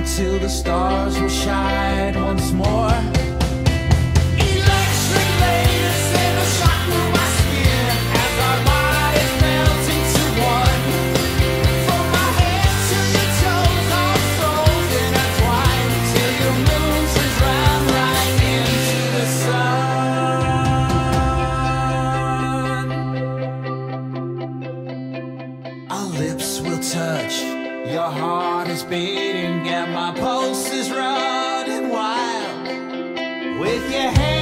till the stars will shine once more. Electric later send a shock through my skin as our bodies melt into one. From my head to your toes, our souls intertwine till your moon turns round right into the sun. Our lips will touch. Your heart is beating and my pulse is running wild. With your hand